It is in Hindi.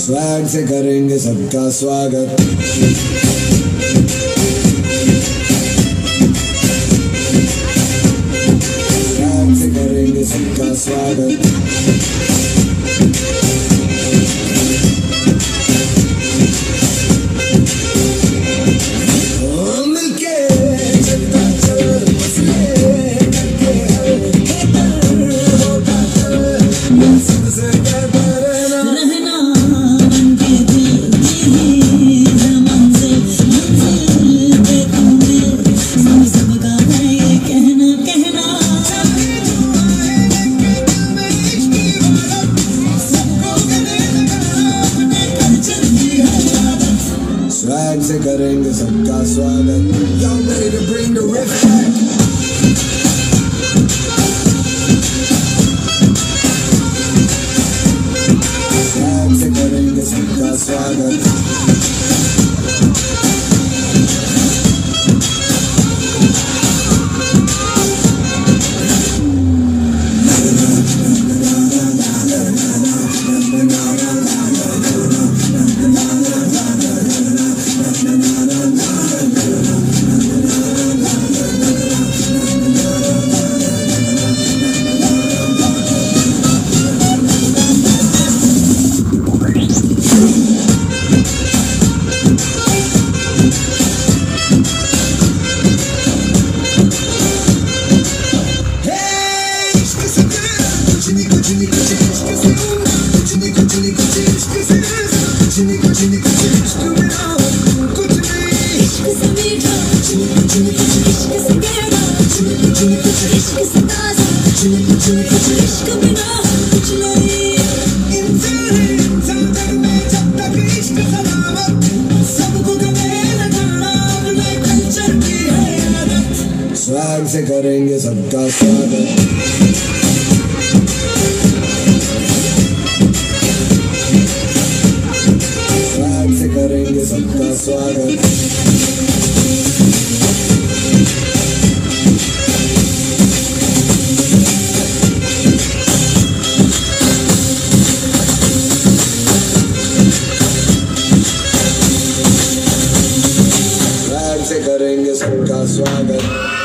स्वैग से करेंगे सबका स्वागत। स्वैग से करेंगे सबका स्वागत। स्वैग से करेंगे सबका स्वागत। Y'all ready to bring the riff back? Swag से करेंगे सबका स्वागत। स्वैग से करेंगे सबका स्वागत। स्वैग से करेंगे सबका स्वागत। स्वैग से करेंगे सबका स्वागत।